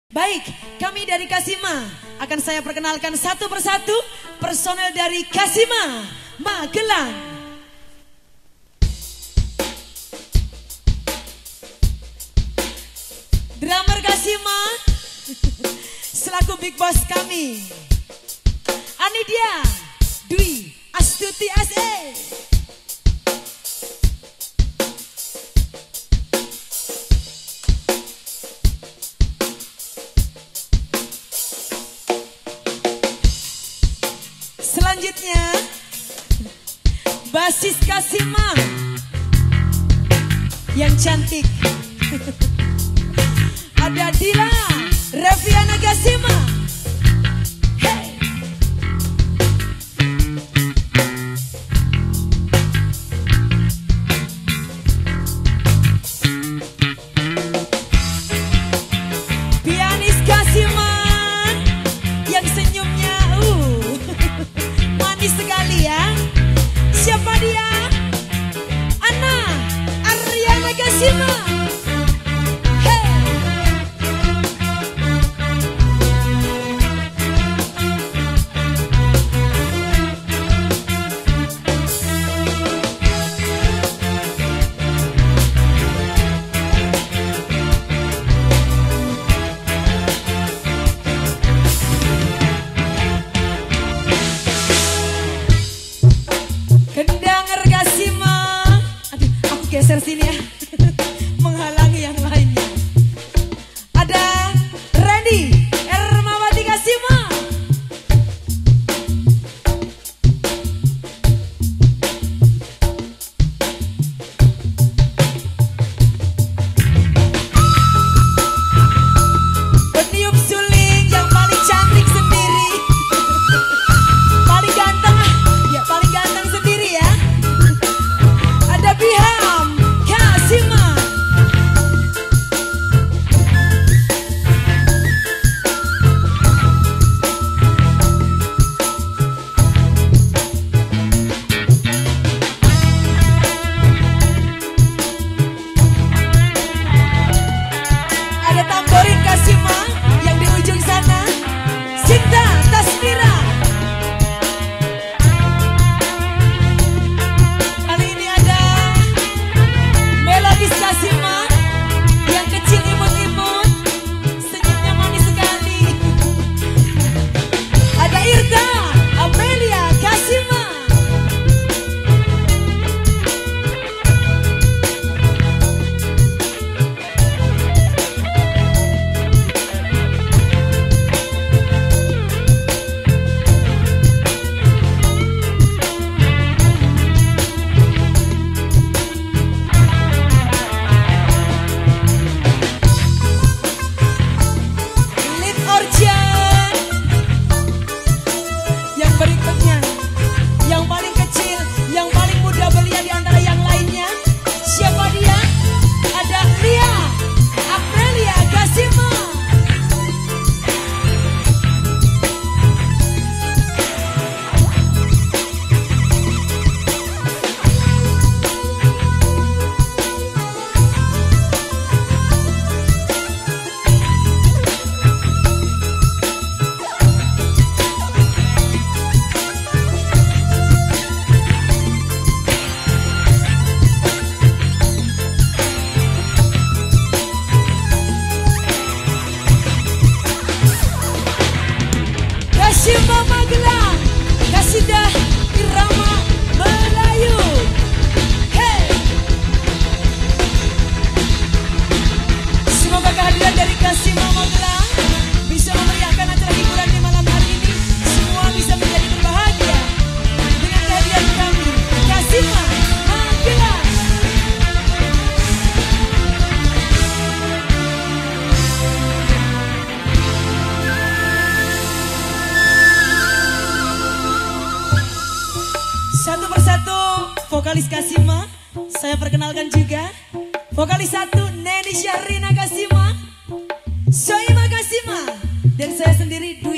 Baik, kami dari Kasima akan saya perkenalkan satu persatu personel dari Kasima Magelang. Drummer Kasima selaku big boss kami, Anidia Dwi Astuti SE. Selanjutnya basis Kasima yang cantik ada Dila Reviana Kasima. Hey. Pianis Kasima yang senyumnya manis sekali ya. Siapa dia? Ana Ariana Kasima. Kendanger Kasima. Aduh, aku geser sini ya. Menghalangi yang lainnya. Ada Randy Ermawati Kasima. Peniup suling yang paling cantik sendiri. Paling ganteng, ya paling ganteng sendiri ya. Ada Biham Kasima. Ada Tamborin Kasima yang di ujung sana, Sinta Tasmira. Kali ini ada Melodis Kasima yang kecil imut-imut, senyumnya manis sekali. Ada Irta Amelia Kasima. Lid Orjan. Yang berikutnya, yang paling kecil, yang paling muda belia di antara yang lainnya. Siapa dia? Ada Lia Aprilia Kasima. Kasima Magelang, Kasidah Irama Melayu. Hey. Semoga kehadiran dari Kasima Magelang bisa memeriahkan acara hiburan di malam hari ini. Semua bisa menjadi berbahagia dengan kehadiran kami, Kasima Magelang. Satu persatu vokalis Kasima saya perkenalkan juga. Vokalis satu Neni Syahrina Kasima, Soima Kasima, dan saya sendiri